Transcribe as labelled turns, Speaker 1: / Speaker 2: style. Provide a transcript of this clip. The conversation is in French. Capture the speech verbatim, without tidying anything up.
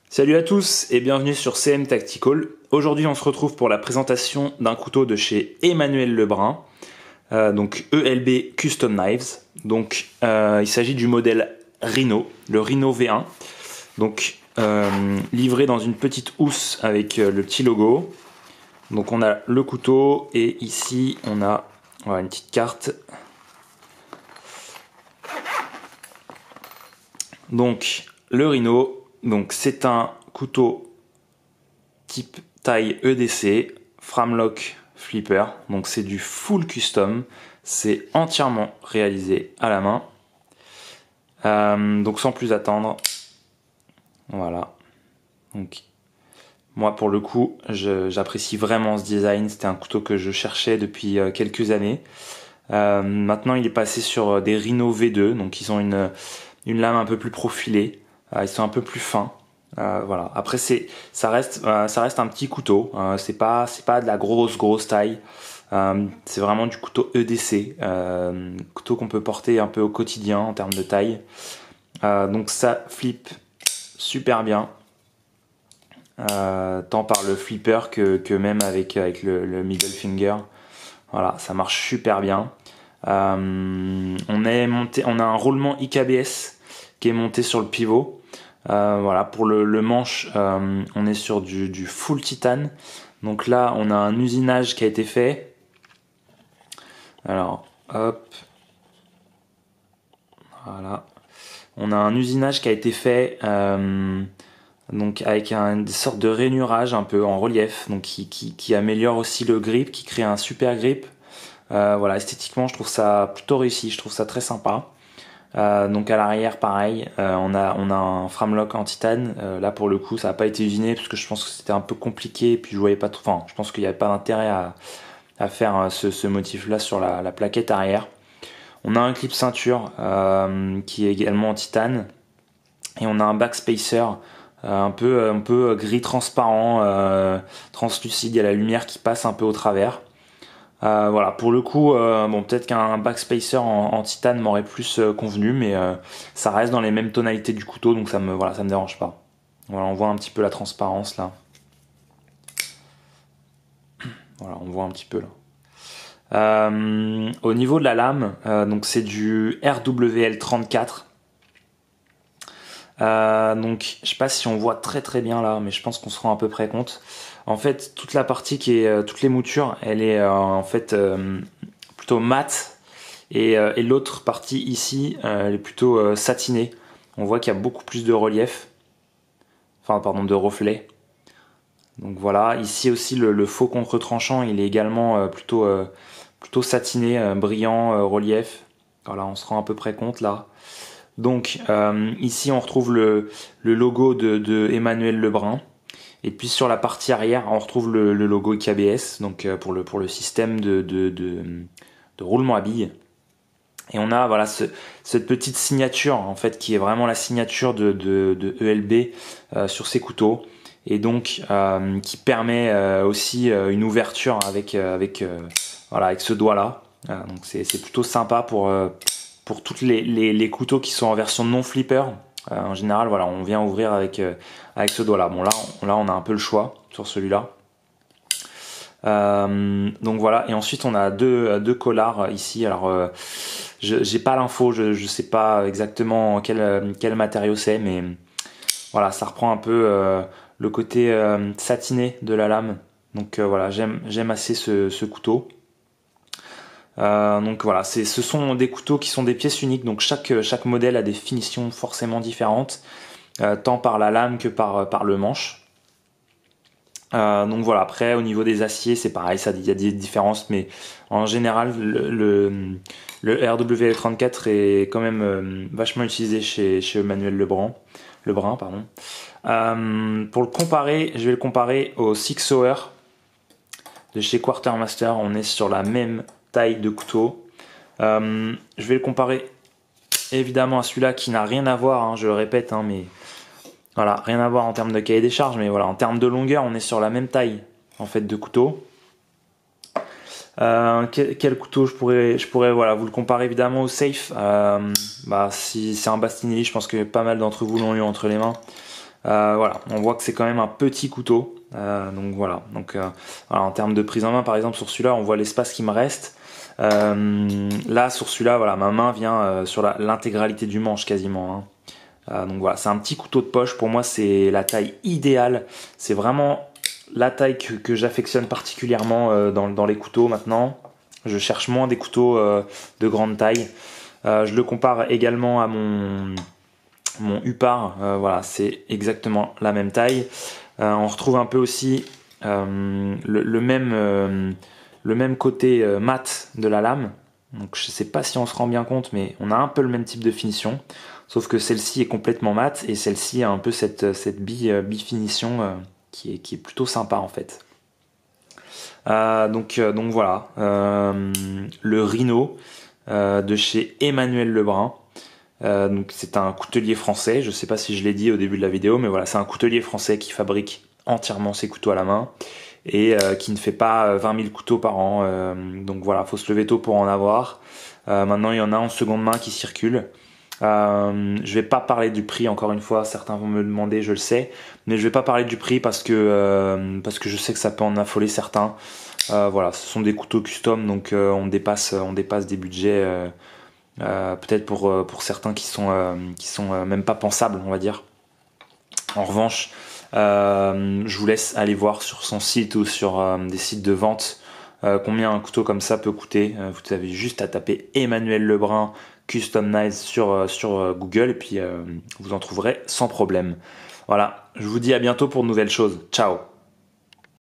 Speaker 1: Salut à tous et bienvenue sur C M Tactical. Aujourd'hui on se retrouve pour la présentation d'un couteau de chez Emmanuel Lebrun, euh, donc E L B Custom Knives. Donc euh, il s'agit du modèle Rhino, le Rhino V un. Donc euh, livré dans une petite housse avec euh, le petit logo. Donc on a le couteau et ici on a voilà, une petite carte. Donc le Rhino, donc c'est un couteau type taille E D C, Framlock Flipper, donc c'est du full custom, c'est entièrement réalisé à la main. Euh, donc sans plus attendre, voilà. Donc moi pour le coup, j'apprécie vraiment ce design. C'était un couteau que je cherchais depuis euh, quelques années. Euh, maintenant il est passé sur des Rhino V deux, donc ils ont une une lame un peu plus profilée, euh, ils sont un peu plus fins. Euh, voilà. Après c'est, ça reste, euh, ça reste un petit couteau. Euh, c'est pas, c'est pas de la grosse grosse taille. Euh, c'est vraiment du couteau E D C, euh, couteau qu'on peut porter un peu au quotidien en termes de taille. Euh, donc ça flippe super bien, euh, tant par le flipper que, que même avec avec le, le middle finger. Voilà, ça marche super bien. Euh, on est monté, on a un roulement I K B S qui est monté sur le pivot. Euh, voilà, pour le, le manche, euh, on est sur du, du full titane. Donc là, on a un usinage qui a été fait. Alors, hop. Voilà. On a un usinage qui a été fait euh, donc avec un, une sorte de rainurage un peu en relief, donc qui, qui, qui améliore aussi le grip, qui crée un super grip. Euh, voilà, esthétiquement, je trouve ça plutôt réussi, je trouve ça très sympa. Euh, donc à l'arrière pareil, euh, on a on a un framelock en titane. Euh, là pour le coup ça n'a pas été usiné parce que je pense que c'était un peu compliqué et puis je voyais pas trop. Enfin je pense qu'il n'y avait pas d'intérêt à, à faire ce, ce motif là sur la, la plaquette arrière. On a un clip ceinture euh, qui est également en titane et on a un backspacer euh, un peu un peu gris transparent, euh, translucide. Il y a la lumière qui passe un peu au travers. Euh, voilà, pour le coup, euh, bon, peut-être qu'un backspacer en, en titane m'aurait plus euh, convenu, mais euh, ça reste dans les mêmes tonalités du couteau, donc ça me, voilà, ça me dérange pas. Voilà, on voit un petit peu la transparence là. Voilà, on voit un petit peu là. Euh, au niveau de la lame, euh, donc c'est du R W L trente-quatre. Euh, donc je sais pas si on voit très très bien là, mais je pense qu'on se rend à peu près compte. En fait, toute la partie qui est, euh, toutes les moutures, elle est euh, en fait euh, plutôt mate, et, euh, et l'autre partie ici, euh, elle est plutôt euh, satinée. On voit qu'il y a beaucoup plus de relief, enfin pardon, de reflet. Donc voilà, ici aussi le, le faux contre-tranchant, il est également euh, plutôt euh, plutôt satiné, euh, brillant, euh, relief. Voilà, on se rend à peu près compte là. Donc euh, ici on retrouve le, le logo de, de Emmanuel Lebrun. Et puis sur la partie arrière, on retrouve le, le logo I K B S, donc euh, pour le pour le système de de, de, de roulement à billes. Et on a voilà ce, cette petite signature en fait qui est vraiment la signature de de, de E L B euh, sur ces couteaux, et donc euh, qui permet euh, aussi euh, une ouverture avec euh, avec euh, voilà avec ce doigt là. Euh, donc c'est c'est plutôt sympa pour euh, pour toutes les, les les couteaux qui sont en version non flipper. Euh, en général, voilà, on vient ouvrir avec euh, avec ce doigt-là. Bon là, on, là, on a un peu le choix sur celui-là. Euh, donc voilà. Et ensuite, on a deux deux collards ici. Alors, euh, je j'ai pas l'info, je je sais pas exactement quel quel matériau c'est, mais voilà, ça reprend un peu euh, le côté euh, satiné de la lame. Donc euh, voilà, j'aime j'aime assez ce ce couteau. Euh, donc voilà, c'est, ce sont des couteaux qui sont des pièces uniques, donc chaque, chaque modèle a des finitions forcément différentes, euh, tant par la lame que par, par le manche. Euh, donc voilà, après au niveau des aciers c'est pareil, ça, il y a des différences, mais en général le, le, le R W L trente-quatre est quand même euh, vachement utilisé chez, chez Emmanuel Lebrun. Lebrun pardon. Euh, pour le comparer, je vais le comparer au Six Hour de chez Quartermaster. On est sur la même taille de couteau. Euh, je vais le comparer évidemment à celui-là qui n'a rien à voir, hein, je le répète, hein, mais voilà, rien à voir en termes de cahier des charges, mais voilà, en termes de longueur, on est sur la même taille en fait de couteau. Euh, quel, quel couteau je pourrais, je pourrais voilà, vous le comparer évidemment au Safe. Euh, bah, si c'est un Bastinelli, je pense que pas mal d'entre vous l'ont eu entre les mains. Euh, voilà, on voit que c'est quand même un petit couteau. Euh, donc voilà. Donc euh, voilà, en termes de prise en main, par exemple sur celui-là, on voit l'espace qui me reste. Euh, là sur celui-là, voilà, ma main vient euh, sur l'intégralité du manche quasiment. Hein. Euh, donc voilà, c'est un petit couteau de poche. Pour moi, c'est la taille idéale. C'est vraiment la taille que, que j'affectionne particulièrement euh, dans, dans les couteaux maintenant. Je cherche moins des couteaux euh, de grande taille. Euh, je le compare également à mon mon Huppard. Euh, voilà, c'est exactement la même taille. Euh, on retrouve un peu aussi euh, le, le même euh, le même côté euh, mat de la lame. Donc je sais pas si on se rend bien compte, mais on a un peu le même type de finition, sauf que celle-ci est complètement mat et celle-ci a un peu cette cette bi euh, bifinition euh, qui est qui est plutôt sympa en fait. Euh, donc euh, donc voilà, euh, le Rhino euh, de chez Emmanuel Lebrun. Euh, donc c'est un coutelier français. Je sais pas si je l'ai dit au début de la vidéo, mais voilà, c'est un coutelier français qui fabrique entièrement ses couteaux à la main et euh, qui ne fait pas vingt mille couteaux par an. Euh, donc voilà, faut se lever tôt pour en avoir. Euh, maintenant, il y en a en seconde main qui circulent. Euh, je vais pas parler du prix encore une fois. Certains vont me demander, je le sais, mais je vais pas parler du prix parce que euh, parce que je sais que ça peut en affoler certains. Euh, voilà, ce sont des couteaux custom, donc euh, on dépasse on dépasse des budgets. Euh, Euh, peut-être pour euh, pour certains qui sont euh, qui sont euh, même pas pensables, on va dire. En revanche, euh, je vous laisse aller voir sur son site ou sur euh, des sites de vente euh, combien un couteau comme ça peut coûter. Euh, vous avez juste à taper Emmanuel Lebrun Custom Knives sur euh, sur euh, Google et puis euh, vous en trouverez sans problème. Voilà, je vous dis à bientôt pour de nouvelles choses. Ciao.